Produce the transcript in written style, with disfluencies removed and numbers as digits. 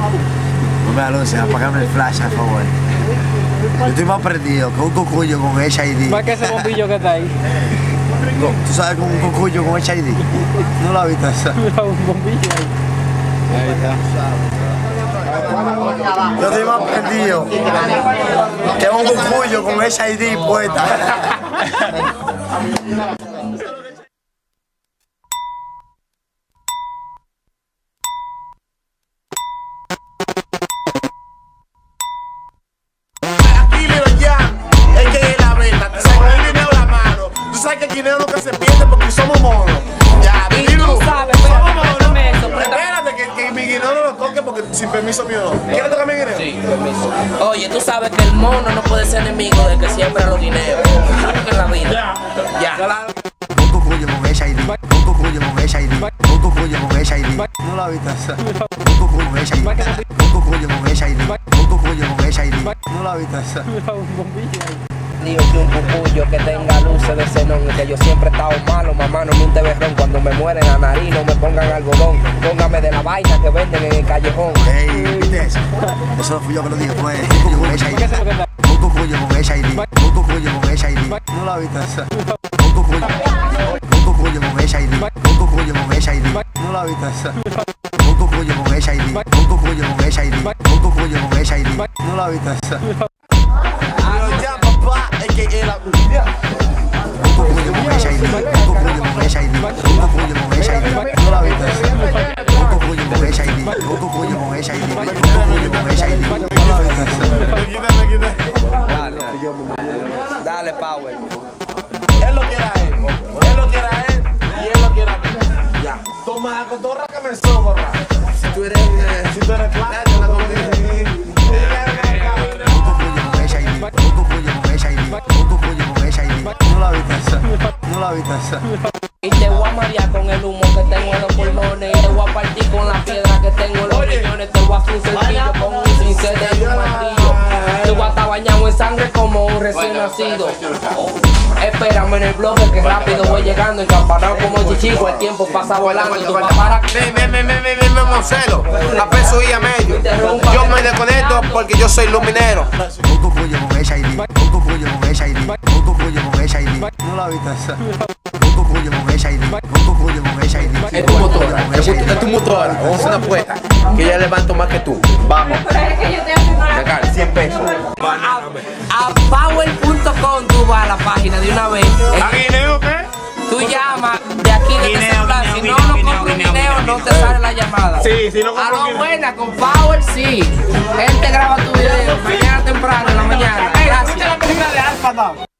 No me aluces, apagame el flash, por favor. Yo estoy más perdido que un cucuyo con HID. Más que ese bombillo que está ahí. ¿Tú sabes con un cucuyo con HID? ¿No lo has visto eso? Un bombillo ahí. Ahí está. Yo estoy más perdido que un cucuyo con HID puesta. Que el dinero nunca se pierde porque somos monos. Ya, dilo. Somos monos. Espérate que mi guineo no lo toque porque sin permiso mío no. ¿Quieres tocar mi guineo? Sí, permiso. Oye, tú sabes que el mono no puede ser enemigo de que siembra los guineos. En la vida. Ya. Un cucuyo con HID. Un cucuyo con HID. Un cucuyo con HID. ¿No lo has visto eso? Un cucuyo con HID. Un cucuyo con HID. Un cucuyo con HID. ¿No lo has visto eso? Un bombillo ahí. Digo que un cucuyo que tenga luces de xenón y que yo siempre he estado malo, mamá, no me un teberrón. Cuando me muere la nariz no me pongan algodón. Póngame de la vaina que venden en el callejón. Ey, ¿viste eso? Eso no fui yo que lo dije, fue un cucuyo con HID. Un cucuyo con HID. Un cucuyo con HID. ¿No lo has visto eso? Un cucuyo con HID. Un cucuyo con HID. ¿No lo has visto eso? Un cucuyo con HID. Un cucuyo con HID. Un cucuyo con HID. ¿No lo has visto eso? Es que era un cucuyo con HID. Un cucuyo con HID. Un cucuyo con HID. ¿No lo has visto eso? Un cucuyo con HID. Un cucuyo con HID. Un cucuyo con HID. ¿No lo has visto eso? Dale, Power. Él lo quiere a él. Él lo quiere a él y él lo quiere a mí. Ya. Toma la cotorra que me sobra. Si tú eres claro, la cotorra. ¿No lo has visto eso? ¿No lo has visto eso? Y te voy a marear con el humo que tengo en los pulmones. Y te voy a partir con la piedra que tengo en los riñones. Te voy a hacer un sencillo con un cincel de un martillo. Te voy a estar bañado en sangre como un recién nacido. Espérame en el bloque que rápido voy llegando. Encampanado como chichico, el tiempo pasa volando. Tú vas para Mocelo, a peso y a medio. Yo me desconecto porque yo soy luminero. Un cucuyo con HID. Un cucuyo con HID. Un cucuyo con HID. ¿No lo has visto eso? Un cucuyo con HID. Un cucuyo con HID. Es tu motor, es tu motor. Vamos a hacer una apuesta que ya levanto más que tú. Vamos. Regal, 100 pesos. a power.com tú vas a la página de una vez. ¿A guineo qué? Tú llamas de aquí de ese plan. Si no compras un guineo, no te sale la llamada. Sí, si no compras a lo buena, con Power sí. Él te graba tu video mañana temprano en la mañana. Gracias.